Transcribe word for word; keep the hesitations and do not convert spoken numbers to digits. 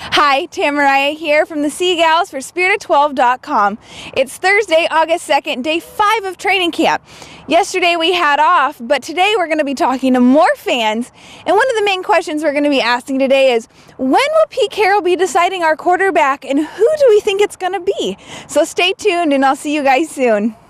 Hi, Tamariah here from the Seagals for Spirit of twelve dot com. It's Thursday, August second, day five of training camp. Yesterday we had off, but today we're going to be talking to more fans. And one of the main questions we're going to be asking today is, when will Pete Carroll be deciding our quarterback, and who do we think it's going to be? So stay tuned, and I'll see you guys soon.